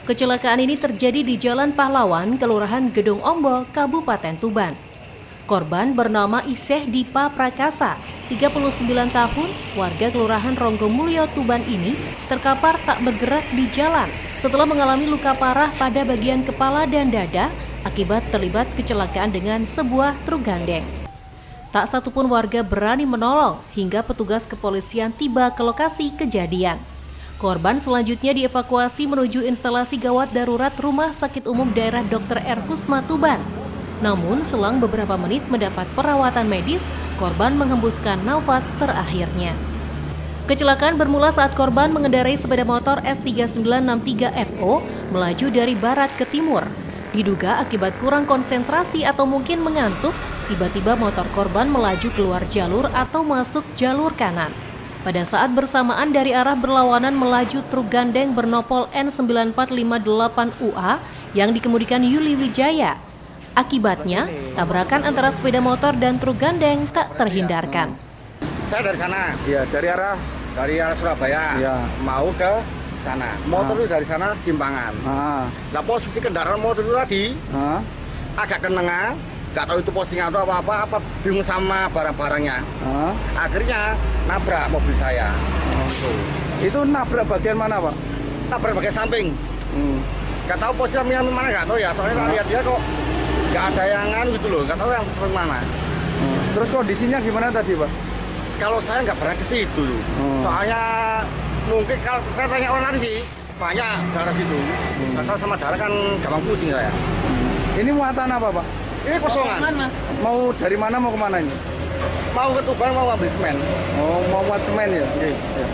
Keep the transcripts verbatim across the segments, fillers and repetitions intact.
Kecelakaan ini terjadi di Jalan Pahlawan, Kelurahan Gedung Ombo, Kabupaten Tuban. Korban bernama Iseh Dipa Prakasa, tiga puluh sembilan tahun, warga Kelurahan Ronggomulyo, Tuban ini terkapar tak bergerak di jalan setelah mengalami luka parah pada bagian kepala dan dada akibat terlibat kecelakaan dengan sebuah truk gandeng. Tak satupun warga berani menolong hingga petugas kepolisian tiba ke lokasi kejadian. Korban selanjutnya dievakuasi menuju instalasi gawat darurat Rumah Sakit Umum Daerah Dokter R. Kusma Tuban. Namun, selang beberapa menit mendapat perawatan medis, korban menghembuskan nafas terakhirnya. Kecelakaan bermula saat korban mengendarai sepeda motor S tiga sembilan enam tiga F O melaju dari barat ke timur. Diduga akibat kurang konsentrasi atau mungkin mengantuk, tiba-tiba motor korban melaju keluar jalur atau masuk jalur kanan. Pada saat bersamaan dari arah berlawanan melaju truk gandeng bernopol N sembilan empat lima delapan U A yang dikemudikan Yuli Wijaya. Akibatnya, tabrakan antara sepeda motor dan truk gandeng tak terhindarkan. Saya dari sana. Iya, dari arah dari arah Surabaya. Iya. Mau ke sana. Motor itu dari sana simpangan. Ah. Nah, posisi kendaraan motor itu tadi Ah. agak ke tengah. Gak tahu itu postingnya atau apa-apa, apa bingung sama barang-barangnya. Ah. Akhirnya nabrak mobil saya. Oh. Itu nabrak bagian mana, Pak? Nabrak bagian samping. Hmm. Gak tahu posisinya yang mana, gak tahu ya. Soalnya ah. lihat dia kok gak ada yang anu gitu loh. Gak tahu yang seperti mana. Hmm. Terus kondisinya gimana tadi, Pak? Kalau saya nggak pernah ke situ, hmm. soalnya mungkin kalau saya tanya orang lain sih banyak darah gitu. Hmm. Kalau sama darah kan gampang pusing saya. Hmm. Ini muatan apa, Pak? Ini kosongan. Mas. Mau dari mana mau kemana ini? Mau ke Tuban, mau ambil semen. Oh, mau buat semen ya? Oke. Ya.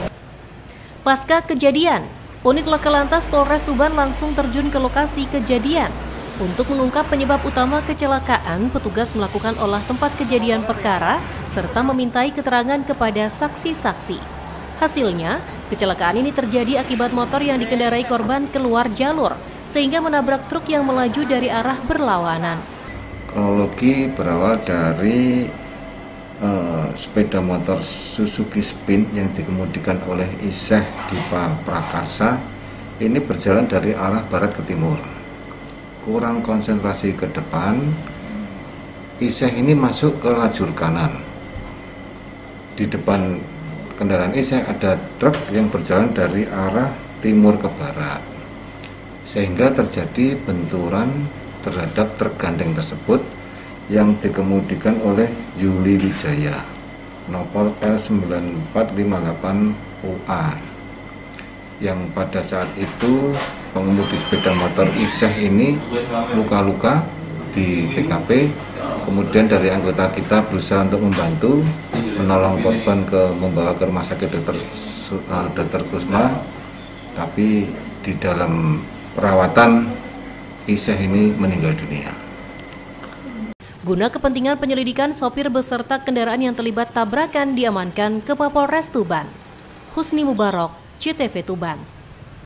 Pasca kejadian, unit Laka Lantas Polres Tuban langsung terjun ke lokasi kejadian. Untuk mengungkap penyebab utama kecelakaan, petugas melakukan olah tempat kejadian perkara serta memintai keterangan kepada saksi-saksi. Hasilnya, kecelakaan ini terjadi akibat motor yang dikendarai korban keluar jalur, sehingga menabrak truk yang melaju dari arah berlawanan. Kronologi berawal dari uh, sepeda motor Suzuki Spin yang dikemudikan oleh Iseh Dipa Prakarsa. Ini berjalan dari arah barat ke timur. Kurang konsentrasi ke depan, Iseh ini masuk ke lajur kanan. Di depan kendaraan Iseh ada truk yang berjalan dari arah timur ke barat, sehingga terjadi benturan terhadap truk gandeng tersebut yang dikemudikan oleh Yuli Wijaya, nomor L sembilan empat lima delapan U A, yang pada saat itu pengemudi sepeda motor Iseh ini luka-luka di T K P. Kemudian dari anggota kita berusaha untuk membantu menolong korban ke membawa ke rumah sakit dokter uh, dokter Kusma, tapi di dalam perawatan Iseh ini meninggal dunia. Guna kepentingan penyelidikan, sopir beserta kendaraan yang terlibat tabrakan diamankan ke Mapolres Tuban. Husni Mubarok, C T V Tuban.